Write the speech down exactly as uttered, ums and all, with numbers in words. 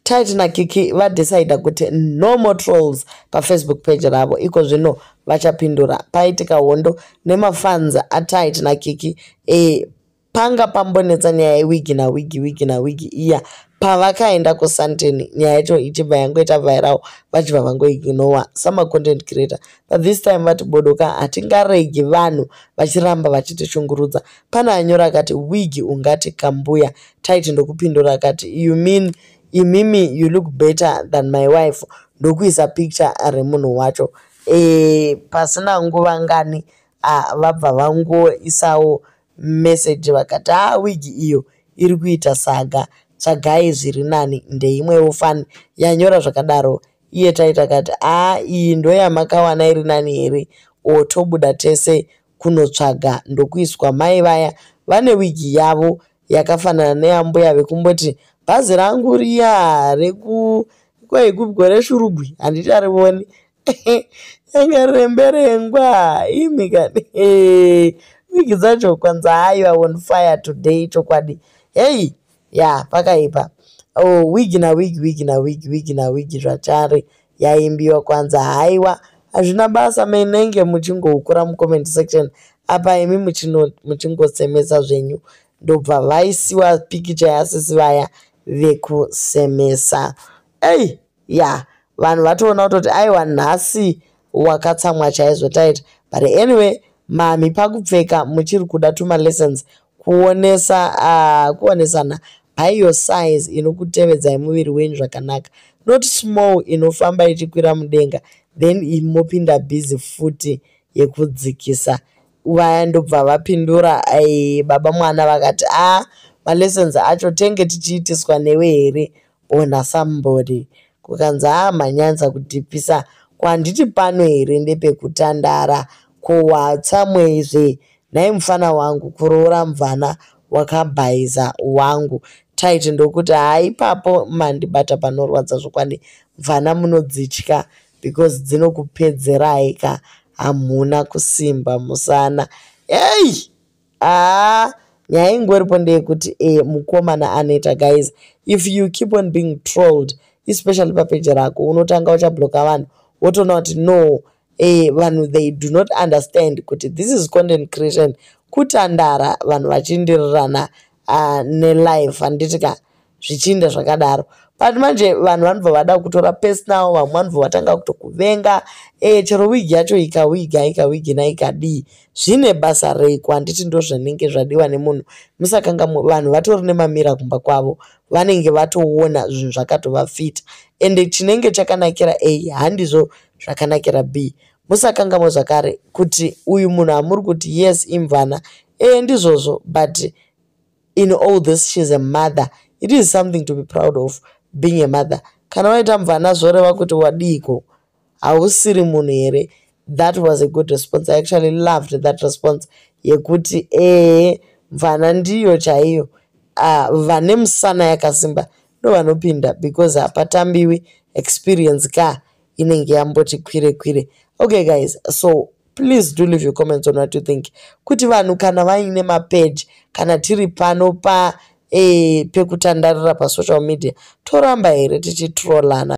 Tight na Kiki va decide kuti no more trolls pa Facebook page ravo, iko zvino vachapindura. Paitika hondo nemafans a Tight na Kiki e panga pambonetsa nyaya yewigi na wigi wigi na wigi iya pavakaenda kuSandton, nyaya yacho ichibva yangoita viral vachibva vangoignore sama content creator. But this time vati bodoka hatingaregi vanhu vachiramba vachitishungurudza. Pana anyora akati wigi ungati kambuya. Tight ndokupindura akati you mean imimi you look better than my wife, ndokuisa picture remunhu wacho. E pasina nguva ngani ah, vabva vangoisawo message vakati ah wigi iyo iri kuita saga tsvagai zviri nani ndeimwewo fan yanyora zvakadaro. Iye Tight akati ah iyi ndo yamakawana iri nani here, otobuda tese kunotsvaga ndokuiswa mai vaya vane wigi yavo yakafanana neyambuya vekumboti bhazi rangu riya reku kwegore shurugwi handicharioni yanga remberengwa imikani wigi dzacho kwanza hayo on fire today chokwadi. Hey ya pakaipa oh wigi na wigi wigi na wigi wigi na wigi zvachare yaimbiwa kwanza haiwa hazvina basa menenge muchingokura mucomment section apa imi muchino muchingosemesa zvenyu ndobva vaisiwa picture yasisi vaya vekusemesa. Hey ya vanhu vatoona kutoti aiwa nhasi wakatsamwa chaizvo Tight. But anyway mami pakupfeka muchiri kuda tuma lessons kuonesa uh, kuonesana by your size inokutevedzai muviri wenyu zvakanaka, not small inofamba ichikwira mudenga then imopinda busy futi yekudzikisa. Vaya ndobva vapindura ai baba mwana vakati ah ma lessons acho tenge tichiitiswa newe here ona somebody kukanza ah manyanza kudhipisa kwanditi pano here ndepekutandara kowatsamwezve nai mufana wangu kuroora mvana wakabhaiza wangu. Tight ndokuti hai papo mandibata panorwadza zvokwadi mvana munodzitya because dzinokupedzerai ka hamuna kusimba musana. Hey ah nyaya ingoripo ndeyekuti eh mukomana anoita guys, if you keep on being trolled especially papage rako unotanga uchabloka vanhu wotoona kuti no eh vanhu they do not understand kuti this is content creation, kutandara vanhu vachindirirana uh, nelife handitika zvichinda zvakadaro. But manje vanhu vanobva vada kutora personal, vamwe vanobva vatanga kutokuvenga eh chero wigi yacho ikawiga ikawigi na ikadii zvine basa reiko, handiti ndo zvinenge zvadiwa nemunhu. Musakanga vanhu vatori nemamira kumba kwavo vanenge vatoona zvinhu zvakatovafita ende chinenge chakanakira A handizvo zvakanakira B. Musakangamo zvakare kuti uyu munhu amuri kuti yes imvana eh ndizvozvo, but in all this she's a mother. It is something to be proud of being a mother. Kana waita mvana zvoreva kuti wadiko hausiri munhu here. That was a good response. I actually loved that response yekuti eh mvana ndiyo chaiyo uh, vane musana yakasimba ndo vanopinda because hapatambiwi experience ka inenge yamboti kwire kwire. Okay guys, so please do leave your comments on what you think. Kuti vanhu kana vaine mapage kana tiri pano pa eh pekutandarira pa social media toramba here tichitrollana.